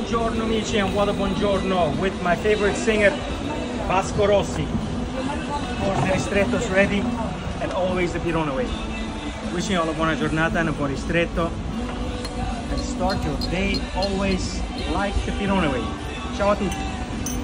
buongiorno amici, and what a buongiorno with my favorite singer, Vasco Rossi. Of course the ristretto is ready and always the Pirone way. Wishing you all a buona giornata and a buon ristretto. And start your day always like the Pirone way. Ciao a tutti!